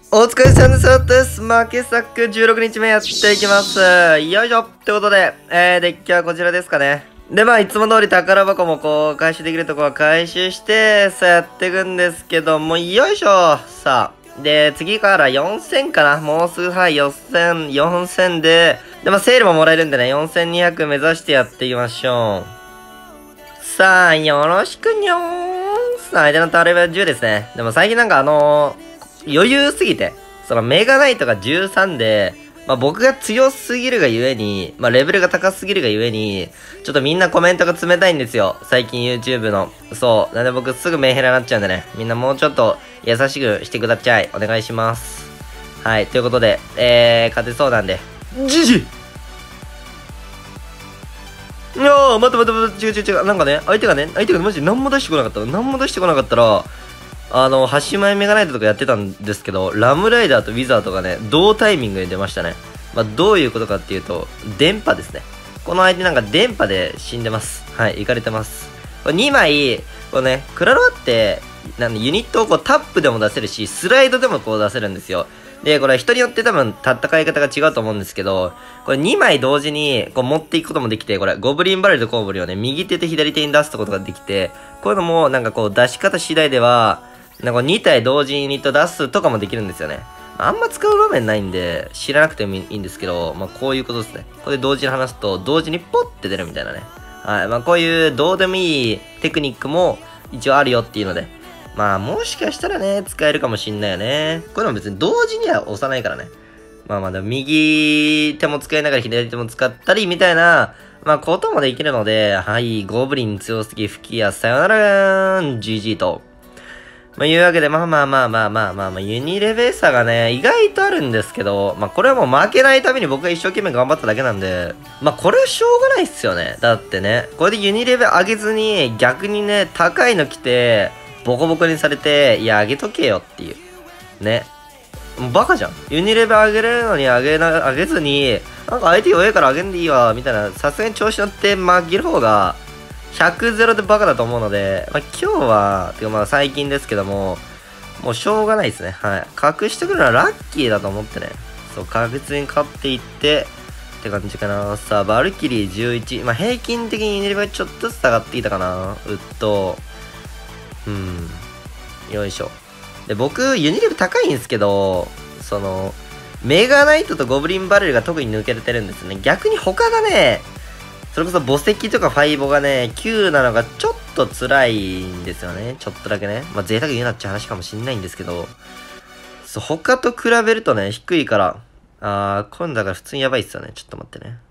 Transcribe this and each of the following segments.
お疲れ様です。負け作16日目やっていきます。よいしょってことで、デッキはこちらですかね。で、いつも通り宝箱も回収できるとこは回収して、さあやっていくんですけども、よいしょさあ。で、次から4000かな。もうすぐ、4000で、セールももらえるんでね、4200目指してやっていきましょう。さあ、よろしくにょーん。さあ、相手のタレベル10ですね。でも最近余裕すぎて、メガナイトが13で、僕が強すぎるがゆえに、レベルが高すぎるがゆえに、ちょっとみんなコメントが冷たいんですよ。最近 YouTube の。そう。なんで僕すぐメンヘラになっちゃうんでね。みんなもうちょっと優しくしてください。お願いします。はい。ということで、勝てそうなんで。じじいやー、待って、違う。なんかね、相手がマジで何も出してこなかったら、8枚メガナイトとかやってたんですけど、ラムライダーとウィザードがね、同タイミングで出ましたね。どういうことかっていうと、電波ですね。この相手電波で死んでます。はい、行かれてます。これ2枚、クラロワって、ユニットをタップでも出せるし、スライドでも出せるんですよ。で、これ人によって多分戦い方が違うと思うんですけど、これ2枚同時に持っていくこともできて、これゴブリンバレルとコウモリをね、右手と左手に出すことができて、こういうのも出し方次第では、2体同時にユニット出すとかもできるんですよね。あんま使う場面ないんで、知らなくてもいいんですけど、こういうことですね。これ同時に話すと、同時にポッて出るみたいなね。はい。こういうどうでもいいテクニックも一応あるよっていうので、もしかしたらね、使えるかもしんないよね。これも別に同時には押さないからね。でも右手も使いながら左手も使ったりみたいな、こともできるので、はい、ゴブリン強すぎ吹き矢さよならGG と。いうわけで、ユニレベーサがね、意外とあるんですけど、これはもう負けないために僕が一生懸命頑張っただけなんで、これはしょうがないっすよね。だってね、これでユニレベ上げずに、逆にね、高いの来て、ボコボコにされて、いや、上げとけよっていう。ね。もうバカじゃん。ユニレベ上げれるのに上げずに、相手弱いから上げんでいいわ、みたいな、さすがに調子乗って負ける方が、100-0でバカだと思うので、今日は、てか最近ですけども、もうしょうがないですね。はい。隠してくるのはラッキーだと思ってね。そう、確実に勝っていって、って感じかな。さあ、バルキリー11。平均的にユニレベちょっとずつ下がっていたかな。よいしょ。で、僕、ユニレベ高いんですけど、メガナイトとゴブリンバレルが特に抜けてるんですね。逆に他がね、それこそ墓石とかファイボがね、9なのがちょっと辛いんですよね。ちょっとだけね。贅沢言うなっちゃう話かもしんないんですけど、そう、他と比べるとね、低いから、今度だから普通にやばいっすよね。ちょっと待ってね。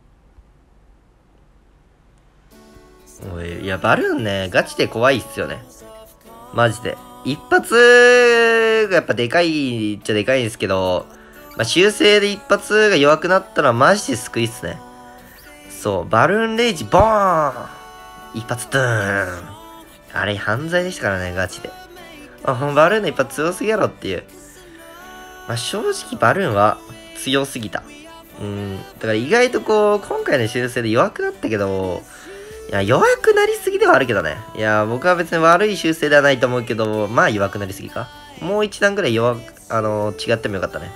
おい、いや、バルーンね、ガチで怖いっすよね。マジで。一発がやっぱでかいっちゃでかいんですけど、修正で一発が弱くなったのはマジで救いっすね。そう、バルーンレイジ、ボーン一発ドゥーンあれ犯罪でしたからね、ガチで。バルーンの一発強すぎやろっていう。正直バルーンは強すぎた。だから意外と今回の修正で弱くなったけど、いや、弱くなりすぎではあるけどね。いや、僕は別に悪い修正ではないと思うけど、弱くなりすぎか。もう一段ぐらい違ってもよかったね。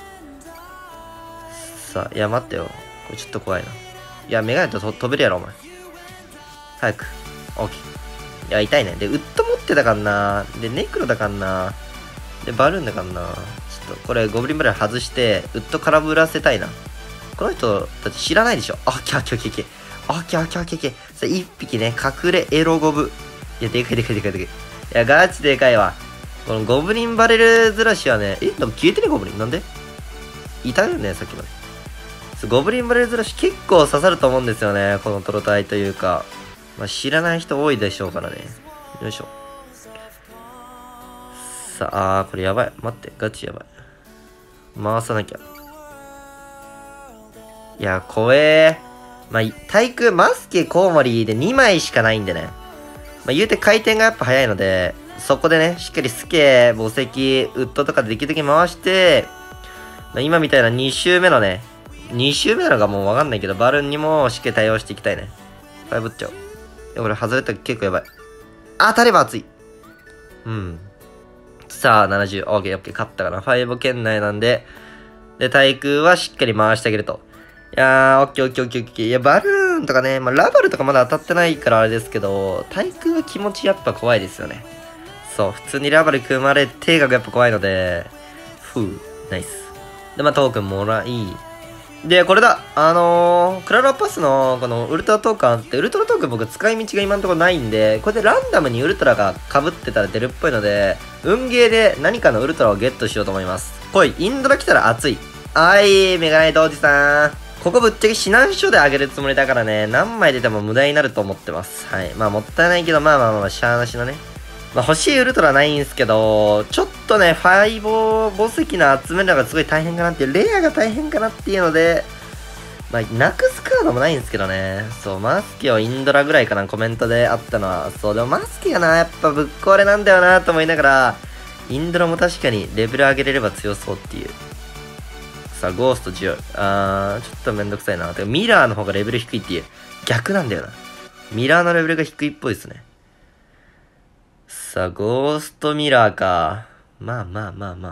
さあ、いや、待ってよ。これちょっと怖いな。いや、メガネと飛べるやろ、お前。早く。オッケー。いや、痛いね。で、ウッド持ってたかんな。で、ネクロだかんな。で、バルーンだかんな。ちょっと、これ、ゴブリンブラル外して、ウッド空振らせたいな。この人たち知らないでしょ。オッケー。さあ、一匹ね、隠れエロゴブ。いや、でかい。いや、ガチでかいわ。このゴブリンバレルずらしはね、なんか消えてね、ゴブリン。なんでいたよね、さっきまで。ゴブリンバレルずらし結構刺さると思うんですよね。このトロタイというか。知らない人多いでしょうからね。よいしょ。さあ、これやばい。待って、ガチやばい。回さなきゃ。いや、怖え。対空、マスケ、コウモリで2枚しかないんでね。言うて回転がやっぱ早いので、そこでね、しっかりスケ、墓石、ウッドとかでできるだけ回して、今みたいな2周目のね、2周目なのかもうわかんないけど、バルーンにもしっかり対応していきたいね。ファイブっちゃう。いや、これ外れたら結構やばい。当たれば熱い。 さあ、70。オッケー、オッケー。勝ったかな。5圏内なんで。で、対空はしっかり回してあげると。いやー、オッケー、オッケー、オッケー、オッケー。いや、バルーンとかね、まあ、ラバルとかまだ当たってないからあれですけど、対空は気持ちやっぱ怖いですよね。そう、普通にラバル組まれてがやっぱ怖いので、ナイス。で、まあ、トークンもらい。で、これだ。クラロパスの、このウルトラトークンあって、ウルトラトークン僕使い道が今のところないんで、これでランダムにウルトラが被ってたら出るっぽいので、運ゲーで何かのウルトラをゲットしようと思います。来い、インドラ来たら熱い。はい、メガネイトおじさん。ここぶっちゃけ指南書であげるつもりだからね、何枚出ても無駄になると思ってます。はい。まあ、もったいないけど、まあまあまあ、しゃーなしのね。まあ、欲しいウルトラないんですけど、ちょっとね、ファイボ墓石の集めるのがすごい大変かなっていう、レアが大変かなっていうので、まあ、なくすカードもないんですけどね。そう、マスケをインドラぐらいかな、コメントであったのは。そう、でもマスケがな、やっぱぶっ壊れなんだよなと思いながら、インドラも確かにレベル上げれれば強そうっていう。さあ、ゴースト10。ちょっとめんどくさいな。てか、ミラーの方がレベル低いっていう。逆なんだよな。ミラーのレベルが低いっぽいですね。さあ、ゴーストミラーか。まあまあまあまあま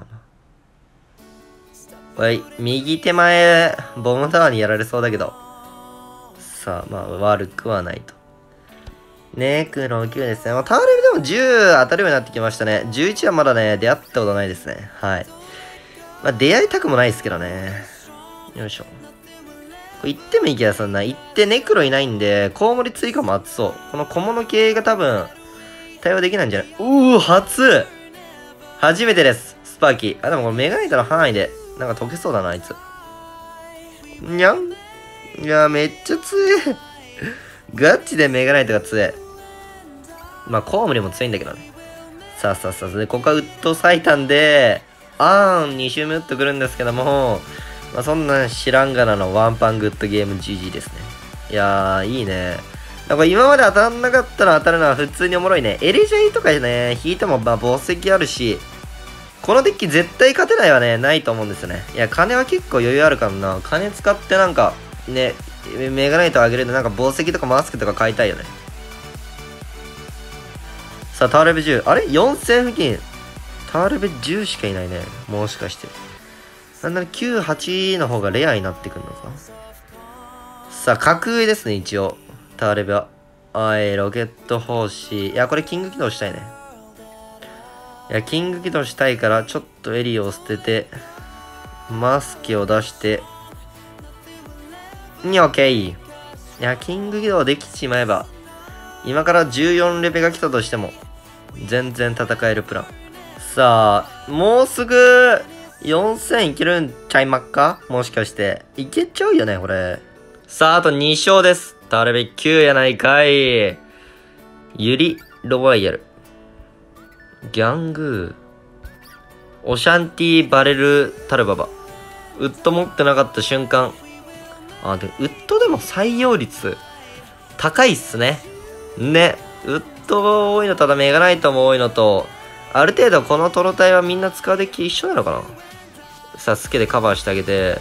あ。はい、右手前、ボムタワーにやられそうだけど。さあ、まあ、悪くはないと。ネクロ9ですね。まあ、タワーレベルでも10当たるようになってきましたね。11はまだね、出会ったことないですね。はい。まあ、出会いたくもないですけどね。よいしょ。これ行ってもいい気がするな。行ってネクロいないんで、コウモリ追加も熱そう。この小物系が多分、対応できないんじゃない？初めてです。スパーキー。あ、でもこれメガネイトの範囲で、なんか溶けそうだな、あいつ。にゃん？いや、めっちゃ強い。ガチでメガナイトが強い。まあ、コウモリも強いんだけどね。さあ。で、ここはウッド最短で、2周目打ってくるんですけども、まあ、そんな知らんがなのワンパングッドゲーム GG ですね。いやー、いいね。なんか今まで当たんなかったら当たるのは普通におもろいね。エレジャイとかね、引いてもまあ宝石あるし、このデッキ絶対勝てないはね、ないと思うんですよね。いや、金は結構余裕あるからな。金使ってなんか、ね、メガナイト上げるとなんか宝石とかマスクとか買いたいよね。さあ、タワーレベル10。あれ ?4000 付近。タワーレベル10しかいないね。もしかして。なんなら9、8の方がレアになってくるのか。さあ、格上ですね、一応。タワーレベルは。はい、ロケット方針。いや、これキング起動したいね。いや、キング起動したいから、ちょっとエリオを捨てて、マスケを出して、オッケー。いや、キング起動できちまえば、今から14レベが来たとしても、全然戦えるプラン。さあ、もうすぐ、4000いけるんちゃいまっか？もしかして。いけちゃうよね、これ。さあ、あと2勝です。タワーレベル9やないかい。ユリ・ロワイヤル。ギャングー。オシャンティ・バレル・タルババ。ウッド持ってなかった瞬間。あ、で、ウッドでも採用率、高いっすね。ね。ウッド多いのと、ただメガナイトも多いのと、ある程度このトロタイはみんな使うデッキ一緒なのかな？サスケでカバーしてあげて。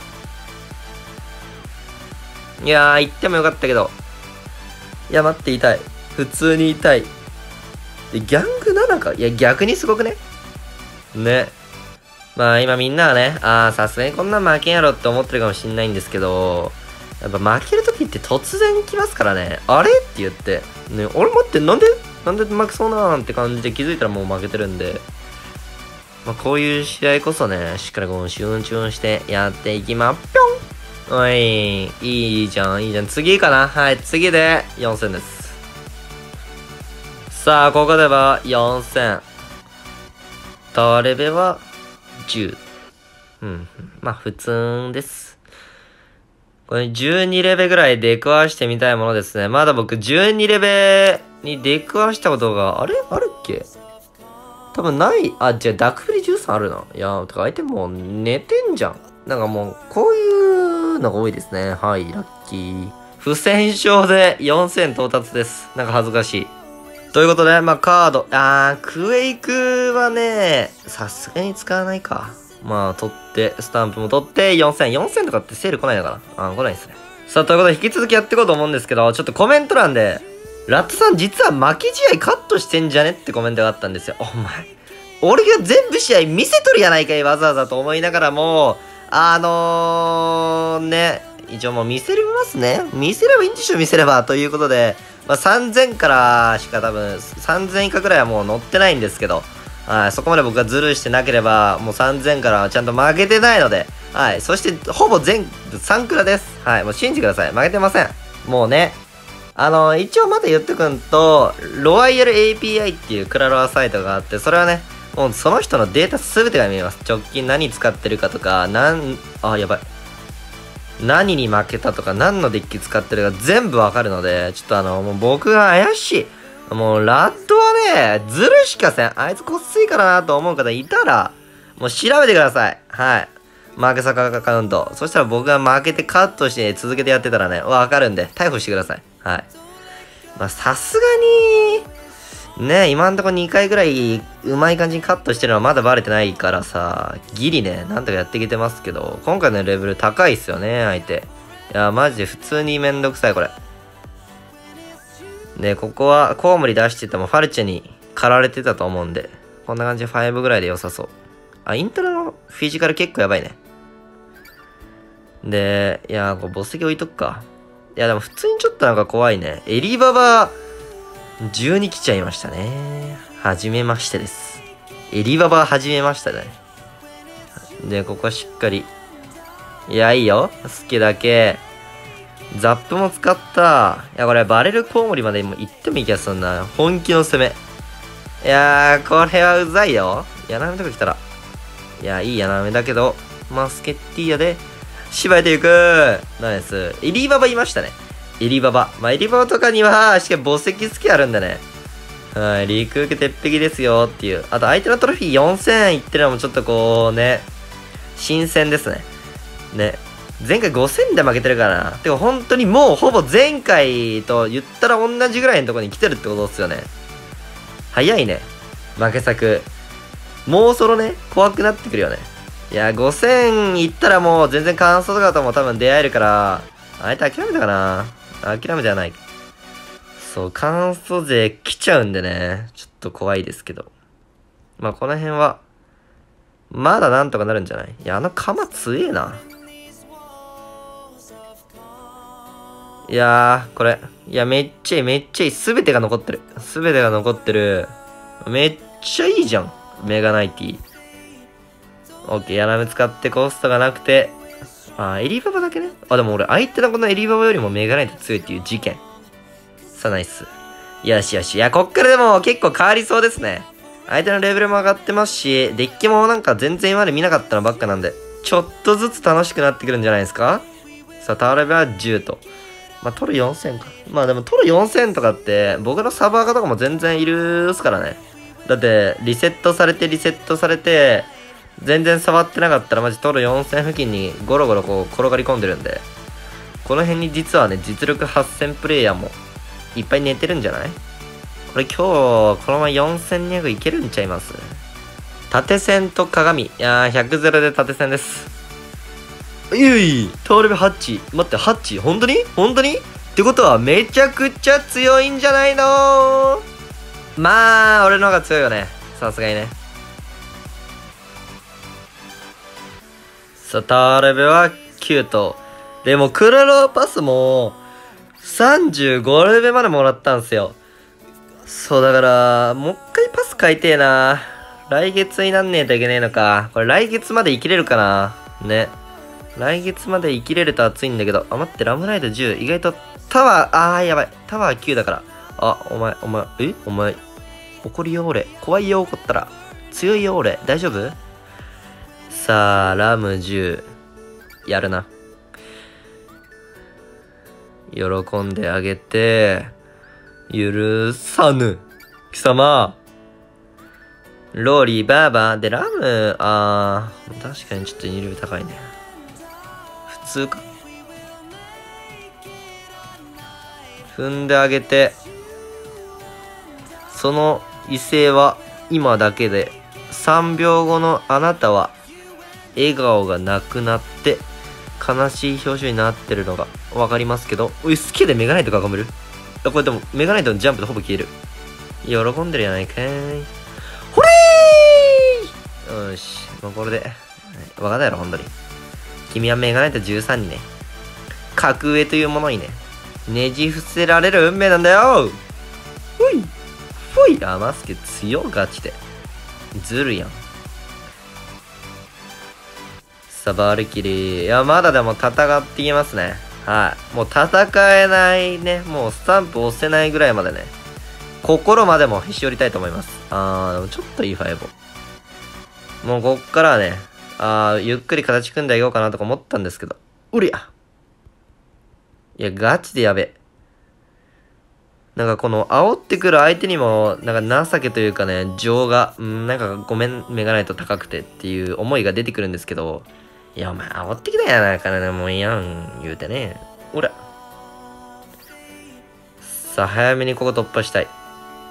いやー、行ってもよかったけど。いや、待って、痛い。普通に痛い。で、ギャング7か？いや、逆にすごくね？ね。まあ、今みんなはね、さすがにこんなん負けんやろって思ってるかもしんないんですけど、やっぱ負けるときって突然来ますからね。あれって言って。ね、俺待って、なんで負けそうなんて感じで気づいたらもう負けてるんで。まあ、こういう試合こそね、しっかりこう、シュンチュンしてやっていきまっぴょん。おい、いいじゃん。次かな？はい、次で4000です。さあ、ここでは4000。タワーレベは10。まあ、普通です。これ12レベぐらい出くわしてみたいものですね。まだ僕12レベに出くわしたことが、あるっけ？多分ない。じゃあダクフリ13あるな。いや、てか相手もう寝てんじゃん。なんかもう、こういうのが多いですね。はい、ラッキー。不戦勝で4000到達です。なんか恥ずかしい。ということで、まあカード。クエイクはね、さすがに使わないか。まあ、取って、スタンプも取って、4000。4000とかってセール来ないのかな？来ないですね。さあ、ということで、引き続きやっていこうと思うんですけど、ちょっとコメント欄で、ラットさん実は負け試合カットしてんじゃねってコメントがあったんですよ。お前、 俺が全部試合見せとるやないかい、わざわざと思いながらも、一応もう見せれますね。見せればいいんでしょ、見せれば。ということで、まあ、3000からしか多分、3000以下くらいはもう乗ってないんですけど、はい、そこまで僕がズルしてなければ、もう3000からはちゃんと負けてないので、はい、そして、ほぼ全部3クラです。はい、もう信じてください。負けてません。もうね、一応まだ言ってくんと、ロワイヤル API っていうクラロワサイトがあって、それはね、もうその人のデータすべてが見えます。直近何使ってるかとか、やばい。何に負けたとか、何のデッキ使ってるか全部わかるので、ちょっともう僕が怪しい。もうラッドはね、ずるしかせん。あいつこっすいからなと思う方いたら、もう調べてください。はい。負け坂アカウント。そしたら僕が負けてカットして続けてやってたらね、わかるんで、逮捕してください。はい。まあ、さすがに、ね、今んとこ2回ぐらいうまい感じにカットしてるのはまだバレてないからさ、ギリね、なんとかやってきてますけど、今回のレベル高いっすよね、相手。いや、マジで普通にめんどくさい、これ。で、ここはコウモリ出しててもファルチェに狩られてたと思うんで、こんな感じで5ぐらいで良さそう。あ、イントロのフィジカル結構やばいね。で、いや、これ墓石置いとくか。いや、でも普通にちょっとなんか怖いね。エリババ12来ちゃいましたね。はじめましてです。エリババはじめましたね。で、ここはしっかり。いや、いいよ。スケだけ。ザップも使った。いや、これバレルコウモリまで行ってもいい気がするな。本気の攻め。いやー、これはうざいよ。ヤナメとか来たら。いや、いいヤナメだけど、マスケッティーヤで、芝居ていくナイス。エリババいましたね。エリババ。まあ、エリババとかには、しっかり墓石好きあるんでね。はい、陸受け鉄壁ですよっていう。あと、相手のトロフィー4000いってるのもちょっとこうね、新鮮ですね。ね。前回5000で負けてるからな。てか、本当にもうほぼ前回と言ったら同じぐらいのところに来てるってことですよね。早いね。負け作。もうそろね、怖くなってくるよね。いや、5000いったらもう全然感想とかとも多分出会えるから、あえて諦めたかな。諦めてはない。そう、感想勢来ちゃうんでね、ちょっと怖いですけど。まあ、この辺は、まだなんとかなるんじゃない？いや、鎌強えな。いやー、これ。いや、めっちゃいい、めっちゃいい。すべてが残ってる。すべてが残ってる。めっちゃいいじゃん。メガナイティ。オッケー、ヤナメ使ってコストがなくて。エリババだけね。でも俺、相手のこのエリババよりもメガナイト強いっていう事件。さあ、ナイス。よしよし。いや、こっからでも結構変わりそうですね。相手のレベルも上がってますし、デッキもなんか全然今まで見なかったのばっかなんで、ちょっとずつ楽しくなってくるんじゃないですか？さあ、タワーレベルは10と。まあ、取る4000か。まあでも取る4000とかって、僕のサーバー化とかも全然いるっすからね。だって、リセットされて、全然触ってなかったらマジ取る4000付近にゴロゴロこう転がり込んでるんで、この辺に実はね、実力8000プレイヤーもいっぱい寝てるんじゃない？これ今日、このまま4200いけるんちゃいます？縦線と鏡。いやー、100ゼロで縦線です。タワーレベル8。待って、8? 本当にってことはめちゃくちゃ強いんじゃないの？まあ、俺の方が強いよね。さすがにね。さあ、タワーレベルは9と。でも、クラロワパスも、35レベルまでもらったんすよ。そう、だから、もう一回パス変えてえな。来月になんねえといけねえのか。これ来月まで生きれるかな。ね。来月まで生きれると熱いんだけど。待って、ラムライド10。意外と、タワー、やばい。タワー9だから。お前、怒りよ、俺。怖いよ、怒ったら。強いよ、俺。大丈夫？さあ、ラム10。やるな。喜んであげて、許さぬ。貴様。ローリー、バーバー。で、ラム、確かにちょっと2レベル高いね。普通か。踏んであげて、その威勢は今だけで、3秒後のあなたは、笑顔がなくなって、悲しい表情になってるのがわかりますけど、スケでメガナイト囲める？これでも、メガナイトのジャンプでほぼ消える。喜んでるやないかーい。ほれーよし。もうこれで。わかんないやろ、ほんとに。君はメガネと13にね。格上というものにね。ねじ伏せられる運命なんだよ。ほい。ほい。あ、マスケ強ガチで。ずるやん。さあ、バルキリー。いや、まだでも戦っていきますね。はい。もう戦えないね。もうスタンプ押せないぐらいまでね。心までもへし折りたいと思います。でもちょっといいファイボ。もうこっからはね、ゆっくり形組んでいこうかなとか思ったんですけど。うりゃ。いや、ガチでやべ。なんかこの煽ってくる相手にも、なんか情けというかね、情が、なんかごめん、メガネと高くてっていう思いが出てくるんですけど、いや、お前煽ってきたやないかね、もういいやん、言うてね。おら。さあ、早めにここ突破したい。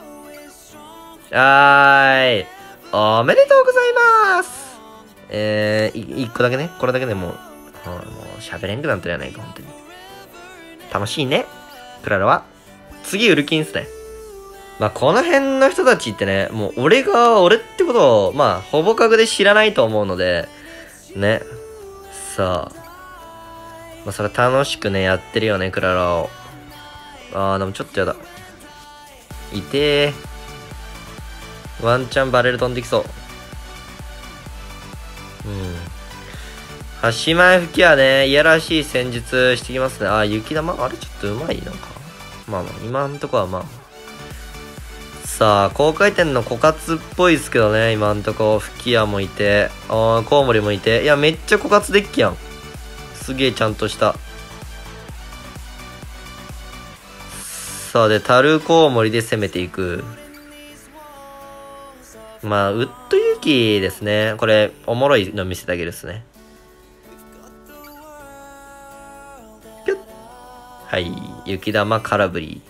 おめでとうございます。一個だけね、これだけでもう喋れんくなってるやないか、本当に。楽しいね、クララは。次、ウルキンっすね。まあ、この辺の人たちってね、もう俺ってことを、まあ、ほぼ確で知らないと思うので、ね。さあ。まあ、それ楽しくね、やってるよね、クララを。でもちょっとやだ。いてー。ワンチャンバレル飛んできそう。端前吹きはね、いやらしい戦術してきますね。雪玉あれちょっとうまいなんか。まあまあ、今んとこはまあ。さあ、高回転の枯渇っぽいですけどね、今んとこ。吹き矢もいて、コウモリもいて。いや、めっちゃ枯渇デッキやん。すげえちゃんとした。さあ、で、タルコウモリで攻めていく。まあ、ウッドユキですね。これ、おもろいの見せてあげるっすね。はい。雪玉空振り。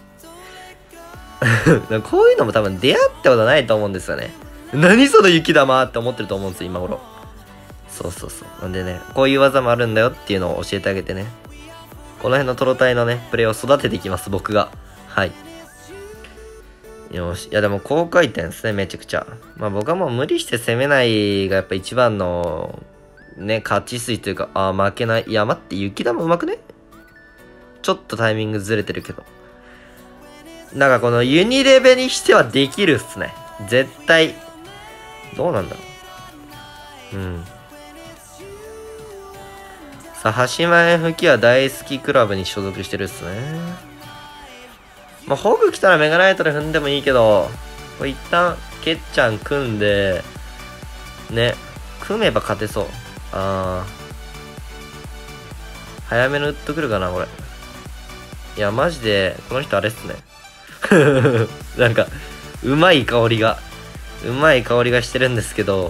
こういうのも多分出会ったことないと思うんですよね。何その雪玉って思ってると思うんですよ、今頃。そうそうそう。なんでね、こういう技もあるんだよっていうのを教えてあげてね。この辺のトロタイのね、プレイを育てていきます、僕が。はい。よし。いやでも高回転ですね、めちゃくちゃ。まあ僕はもう無理して攻めないがやっぱ一番の、ね、勝ち筋というか、負けない。いや待って、雪玉うまくね？ちょっとタイミングずれてるけど。なんかこのユニレベにしてはできるっすね。絶対。どうなんだろう。さあ、端前吹きは大好きクラブに所属してるっすね。まあ、ホグ来たらメガナイトで踏んでもいいけど、これ一旦、ケッちゃん組んで、ね、組めば勝てそう。早めの打っとくるかな、これ。いや、マジで、この人あれっすね。なんか、うまい香りがしてるんですけど、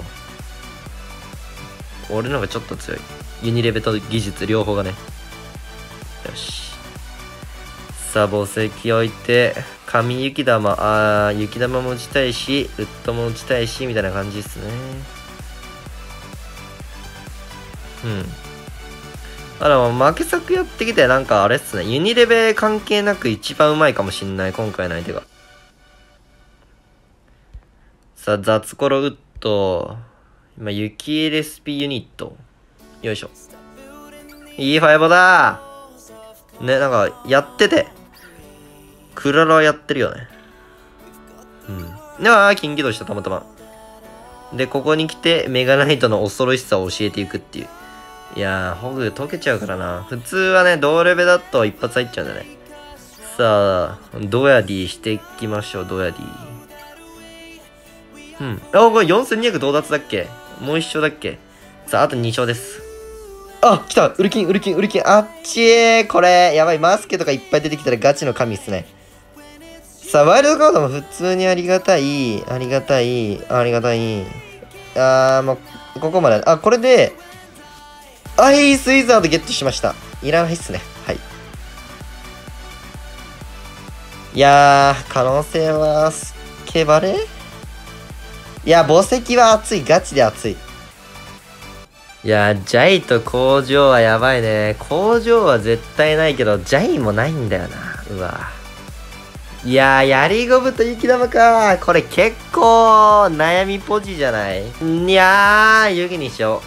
俺の方がちょっと強い。ユニレベと技術、両方がね。よし。さあ、宝石置いて、紙雪玉、雪玉も打ちたいし、ウッドも打ちたいし、みたいな感じっすね。でも負け作やってきて、なんかあれっすね。ユニレベ関係なく一番うまいかもしんない、今回の相手が。さあ、雑コロウッド。今、雪レシピユニット。よいしょ。いいファイボだー。ね、なんか、やってて。クララやってるよね。では、金起動した、たまたま。で、ここに来て、メガナイトの恐ろしさを教えていくっていう。いやー、ホグ溶けちゃうからな。普通はね、同レベだと一発入っちゃうんだよね。さあ、ドヤディしていきましょう、ドヤディ。これ4200到達だっけ？もう一勝だっけ？さあ、あと2勝です。来た！ウルキン。あっちー！これ、やばい。マスケとかいっぱい出てきたらガチの神っすね。さあ、ワイルドカードも普通にありがたい。もう、ここまで。これで、アイスウィザードゲットしました。いらないっすね。はい。いやー、可能性は、スケバレ？いや、宝石は熱い。ガチで熱い。いや、ジャイと工場はやばいね。工場は絶対ないけど、ジャイもないんだよな。うわ。 いやー、やりゴムと雪玉か。これ結構悩みポジじゃない？いやー、雪にしよ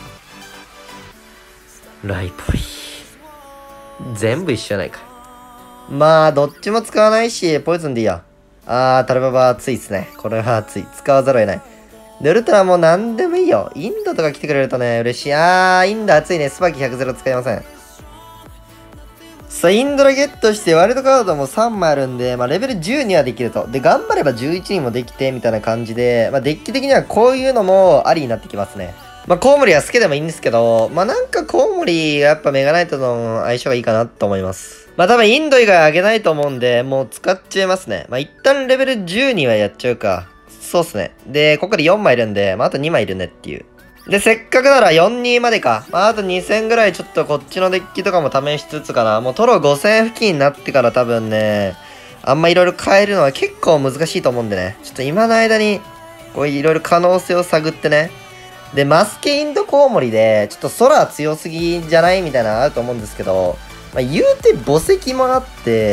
う。ライポリ。全部一緒やないか。まあ、どっちも使わないし、ポイズンでいいや。タルババ熱いっすね。これは熱い。使わざるを得ない。で、ウルトラもう何でもいいよ。インドとか来てくれるとね、嬉しい。インド熱いね。スパキ100ゼロ使いません。さあ、インドラゲットして、ワイルドカードも3枚あるんで、レベル10にはできると。で、頑張れば11にもできて、みたいな感じで、デッキ的にはこういうのもありになってきますね。コウモリは好きでもいいんですけど、なんかコウモリがやっぱメガナイトの相性がいいかなと思います。多分インド以外あげないと思うんで、もう使っちゃいますね。一旦レベル10にはやっちゃうか。そうっすね。で、ここで4枚いるんで、あと2枚いるねっていう。で、せっかくなら4-2までか。あと2000ぐらいちょっとこっちのデッキとかも試しつつかな。もうトロ5000付近になってから多分ね、あんまいろいろ変えるのは結構難しいと思うんでね。ちょっと今の間に、こういろいろ可能性を探ってね。で、マスケインドコウモリで、ちょっと空強すぎじゃないみたいなのあると思うんですけど、言うて墓石もあって、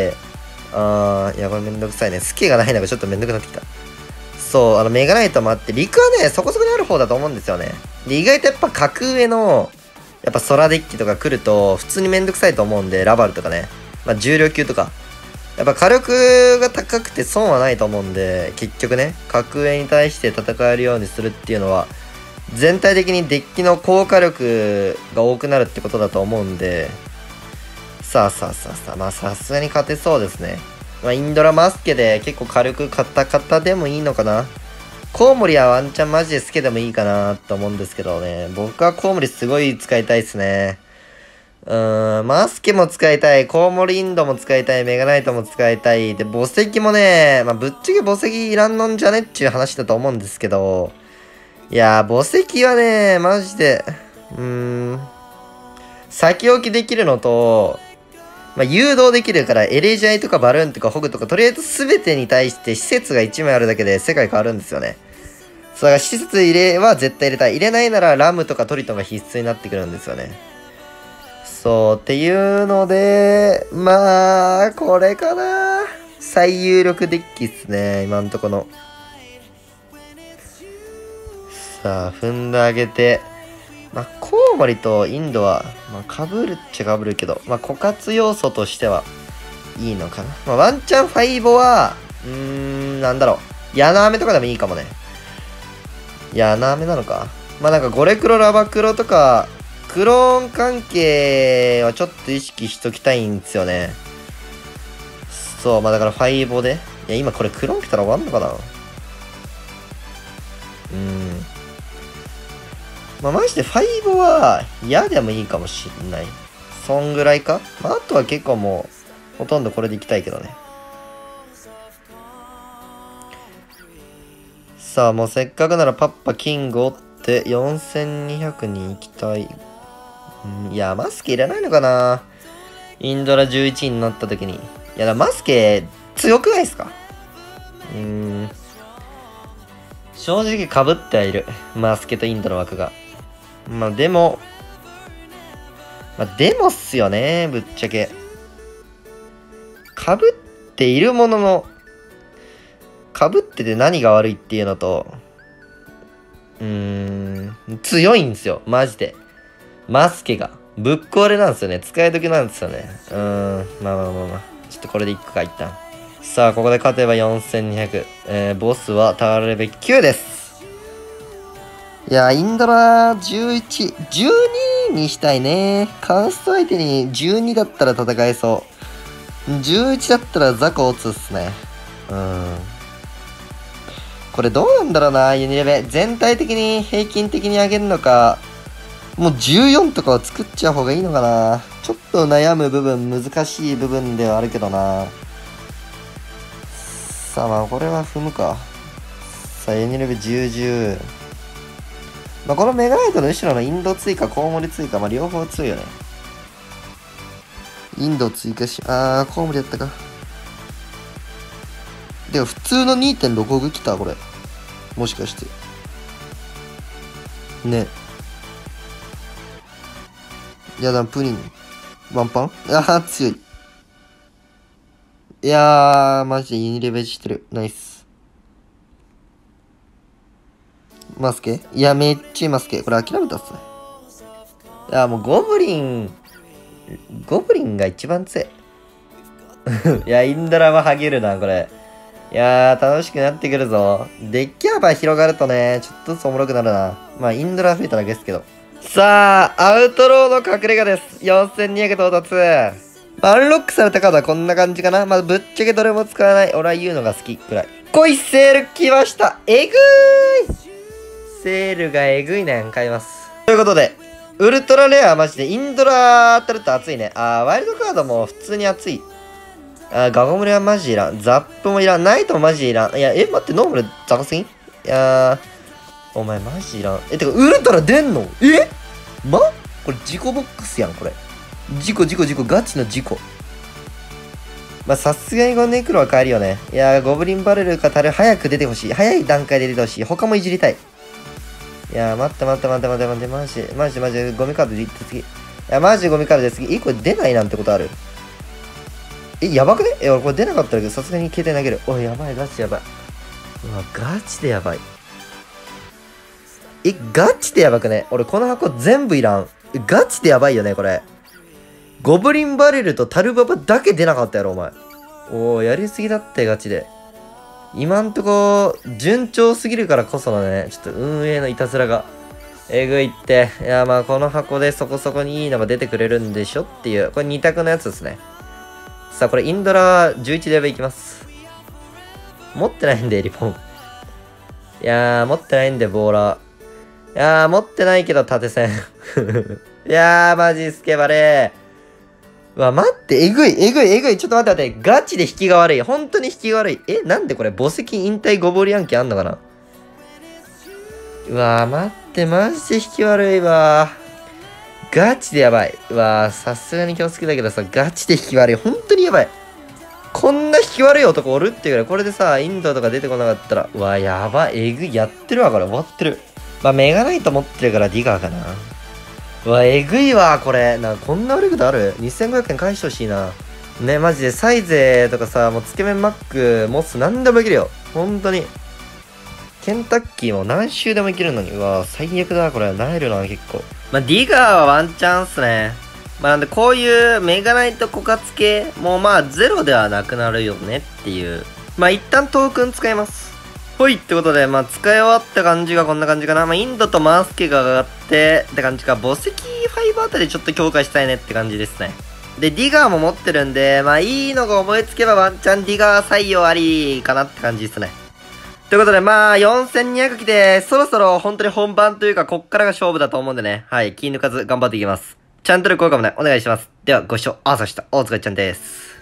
いや、これめんどくさいね。スケがないのがちょっとめんどくなってきた。そう、メガナイトもあって、陸はね、そこそこにある方だと思うんですよね。で、意外とやっぱ格上の、やっぱ空デッキとか来ると、普通にめんどくさいと思うんで、ラバルとかね。重量級とか。やっぱ火力が高くて損はないと思うんで、結局ね、格上に対して戦えるようにするっていうのは、全体的にデッキの高火力が多くなるってことだと思うんで、さすがに勝てそうですね。インドラマスケで結構軽くカタカタでもいいのかな。コウモリはワンチャンマジでスケでもいいかなと思うんですけどね。僕はコウモリすごい使いたいですね。マスケも使いたい。コウモリインドも使いたい。メガナイトも使いたい。で、墓石もね、ぶっちゃけ墓石いらんのんじゃねっていう話だと思うんですけど、いやー、墓石はね、マジで、先置きできるのと、誘導できるから、エレジャイとかバルーンとかホグとか、とりあえず全てに対して施設が1枚あるだけで世界変わるんですよね。そう、だから施設入れは絶対入れたい。入れないならラムとかトリトンが必須になってくるんですよね。そう、っていうので、これかな。最有力デッキっすね、今んとこの。さあ、踏んであげて。コウモリとインドは、被るっちゃ被るけど、枯渇要素としてはいいのかな。ワンチャンファイボは、なんだろう。ヤナアメとかでもいいかもね。ヤナアメなのか。なんかゴレクロ、ラバクロとか、クローン関係はちょっと意識しときたいんですよね。そう、だからファイボで。いや、今これクローン来たら終わんのかな。マジでファイボは嫌でもいいかもしんない。そんぐらいか。あとは結構もう、ほとんどこれでいきたいけどね。さあ、もうせっかくならパッパキングをって4200に行きたい。いや、マスケいらないのかな。インドラ11になった時に。いや、マスケ強くないですか。正直被ってはいる。マスケとインドの枠が。でもっすよね、ぶっちゃけ。被っているものの、被ってて何が悪いっていうのと、強いんですよ、マジで。マスケが。ぶっ壊れなんですよね。使い時なんですよね。ちょっとこれでいくか、一旦。さあ、ここで勝てば4200。ボスはタワーレベル9です。いや、インドラ11、12にしたいね。カースト相手に12だったら戦えそう。11だったらザコ打つっすね。これどうなんだろうな、ユニレベ。全体的に平均的に上げるのか、もう14とかを作っちゃう方がいいのかな。ちょっと悩む部分、難しい部分ではあるけどな。さあ、これは踏むか。さあ、ユニレベ10、10。このメガナイトの後ろのインド追加、コウモリ追加、両方強いよね。インド追加し、コウモリやったか。でも普通の 2.65 来たこれ。もしかして。ね。いやだ、プリン。ワンパン強い。 いやー、マジでいいレベルしてる。ナイス。マスケいや、めっちゃいいマスケ。これ諦めたっすね。いや、もうゴブリンが一番強い。いや、インドラはハゲるな、これ。いやー、楽しくなってくるぞ。デッキ幅広がるとね、ちょっとずつおもろくなるな。まあ、インドラ増えただけですけど。さあ、アウトローの隠れ家です。4200到達。まあ、アンロックされたカードはこんな感じかな。まあ、ぶっちゃけどれも使わない。俺は言うのが好きくらい。来い、セール来ました。えぐーい。セールがえぐいねん。買います。ということで、ウルトラレアはマジでインドラ当たると熱いね。ワイルドカードも普通に熱い。ガゴムレはマジいらん。ザップもいらん。ナイトもマジいらん。いや、待って、ノーマルザコすぎん？いやお前マジいらん。てか、ウルトラ出んの？これ事故ボックスやん、これ。事故、ガチの事故。まあ、さすがにこのネクロは変えるよね。いやゴブリンバレルかタル早く出てほしい。早い段階で出てほしい。他もいじりたい。いや待って、マジ、ゴミカードで次。いや、マジゴミカードで次。これ出ないなんてことある？やばくね？俺これ出なかったらさすがに携帯投げる。おい、やばい、ガチやばい。うわ、ガチでやばい。ガチでやばくね？俺この箱全部いらん。ガチでやばいよね、これ。ゴブリンバレルとタルババだけ出なかったやろ、お前。やりすぎだって、ガチで。今んとこ、順調すぎるからこそのね、ちょっと運営のいたずらが、えぐいって。いや、まあ、この箱でそこそこにいいのが出てくれるんでしょっていう、これ2択のやつですね。さあ、これインドラ11レベルいきます。持ってないんで、リポン。いやー、持ってないんで、ボーラー。いやー、持ってないけど、縦線。いやー、マジスケバレー。うわ、待って、えぐい。ちょっと待って。ガチで引きが悪い。本当に引きが悪い。なんでこれ、墓石引退ゴボリアンキあんのかな？うわ、待って、マジで引き悪いわ。ガチでやばい。うわ、さすがに気をつけたけどさ、ガチで引き悪い。本当にやばい。こんな引き悪い男おるっていうぐらい、これでさ、インドとか出てこなかったら、うわ、やばい。えぐい。やってるわ、これ。終わってる。まあ、メガナイト持ってるからディガーかな。うわ、えぐいわ、これ。こんな悪いことある？ 2500 円返してほしいな。ね、マジで、サイゼとかさ、もうつけ麺マック、モス、なんでもいけるよ。本当に。ケンタッキーも何周でもいけるのに。うわ、最悪だ、これ。なえるな、結構。まあ、ディガーはワンチャンっすね。まあ、なんで、こういうメガナイト枯渇系もまあ、ゼロではなくなるよねっていう。まあ、一旦トークン使います。ほいってことで、まあ、使い終わった感じがこんな感じかな。まあ、インドとマースケが上がってって感じか。墓石5あたりちょっと強化したいねって感じですね。で、ディガーも持ってるんで、まあ、いいのが思いつけばワンチャンディガー採用ありかなって感じですね。ということで、まあ、4200来て、そろそろ本当に本番というか、こっからが勝負だと思うんでね。はい、気抜かず頑張っていきます。チャンネル登録もね、お願いします。では、ご視聴ありがとうございました。大塚ちゃんです。